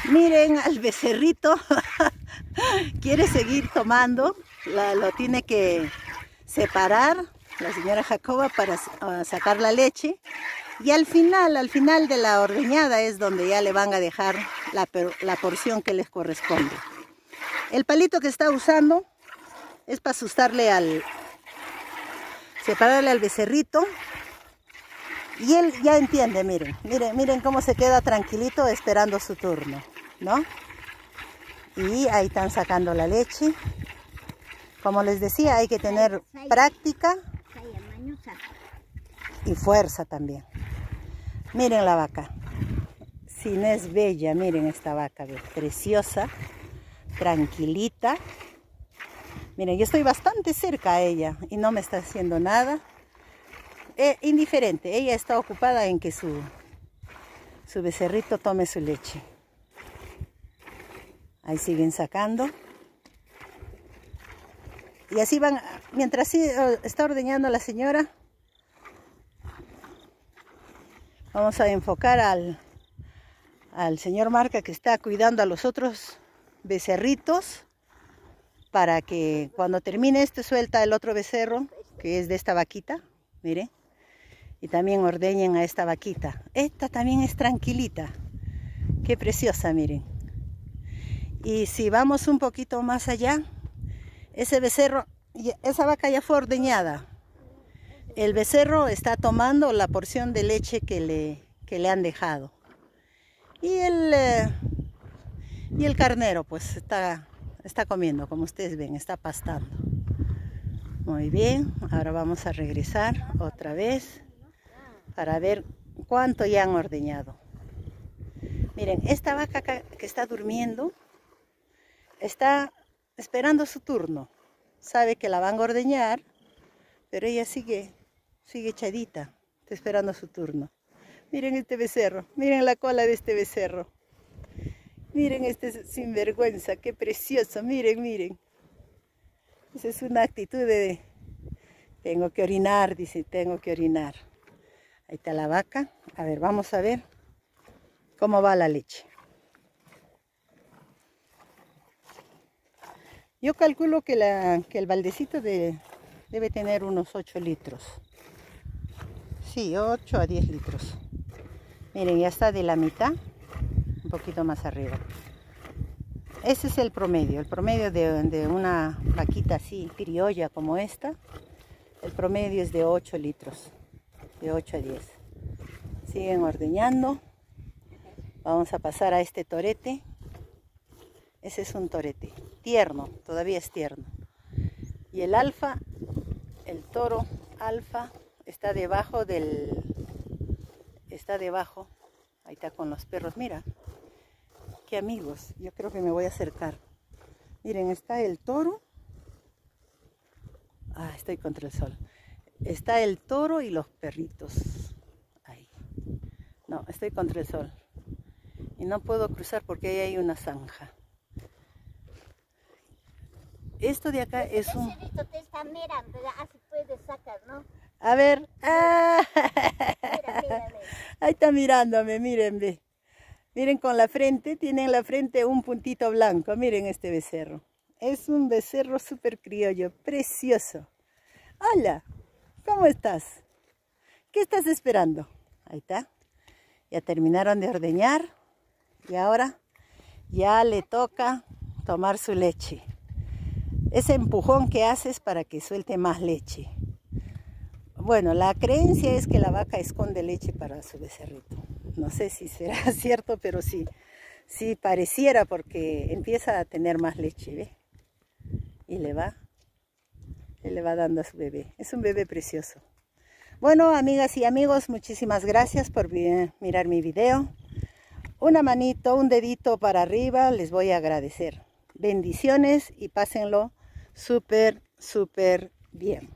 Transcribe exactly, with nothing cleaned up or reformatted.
Miren al becerrito, quiere seguir tomando, la, lo tiene que separar la señora Jacoba para uh, sacar la leche. Y al final, al final de la ordeñada es donde ya le van a dejar la, la porción que les corresponde. El palito que está usando es para asustarle al, separarle al becerrito. Y él ya entiende, miren, miren, miren cómo se queda tranquilito esperando su turno, ¿no? Y ahí están sacando la leche. Como les decía, hay que tener práctica y fuerza también. Miren la vaca. Si no es bella, miren esta vaca, preciosa, tranquilita. Miren, yo estoy bastante cerca a ella y no me está haciendo nada. Eh, indiferente, ella está ocupada en que su, su becerrito tome su leche. Ahí siguen sacando. Y así van, mientras sí, está ordeñando la señora, vamos a enfocar al, al señor Marca, que está cuidando a los otros becerritos, para que cuando termine este suelta el otro becerro, que es de esta vaquita, mire, y también ordeñen a esta vaquita. Esta también es tranquilita, qué preciosa, miren. Y si vamos un poquito más allá, ese becerro, esa vaca ya fue ordeñada. El becerro está tomando la porción de leche que le, que le han dejado. Y el, eh, y el carnero pues está, está comiendo, como ustedes ven, está pastando. Muy bien, ahora vamos a regresar otra vez para ver cuánto ya han ordeñado. Miren, esta vaca que está durmiendo está esperando su turno. Sabe que la van a ordeñar, pero ella sigue, sigue echadita, está esperando su turno. Miren este becerro, miren la cola de este becerro. Miren este sinvergüenza, qué precioso, miren, miren. Esa es una actitud de, tengo que orinar, dice, tengo que orinar. Ahí está la vaca. A ver, vamos a ver cómo va la leche. Yo calculo que, la, que el baldecito de, debe tener unos ocho litros. Sí, ocho a diez litros. Miren, ya está de la mitad, un poquito más arriba. Ese es el promedio, el promedio de, de una vaquita así, criolla como esta. El promedio es de ocho litros, de ocho a diez. Siguen ordeñando. Vamos a pasar a este torete. Ese es un torete, tierno, todavía es tierno. Y el alfa, el toro alfa, está debajo del... Está debajo, ahí está con los perros, mira. Qué amigos, yo creo que me voy a acercar. Miren, está el toro. Ah, estoy contra el sol. Está el toro y los perritos. Ahí. No, estoy contra el sol. Y no puedo cruzar porque ahí hay una zanja. Esto de acá es un... te está mirando, así puedes sacar, ¿no? A ver. Ah. Mira, mira, mira. Ahí está mirándome, miren, ve. Miren con la frente, tiene en la frente un puntito blanco. Miren este becerro. Es un becerro súper criollo, precioso. Hola, ¿cómo estás? ¿Qué estás esperando? Ahí está. Ya terminaron de ordeñar y ahora ya le toca tomar su leche. Ese empujón que haces para que suelte más leche. Bueno, la creencia es que la vaca esconde leche para su becerrito. No sé si será cierto, pero sí, sí pareciera porque empieza a tener más leche, ¿ve? Y le va, y le va dando a su bebé. Es un bebé precioso. Bueno, amigas y amigos, muchísimas gracias por mirar mi video. Una manito, un dedito para arriba, les voy a agradecer. Bendiciones y pásenlo súper, súper bien.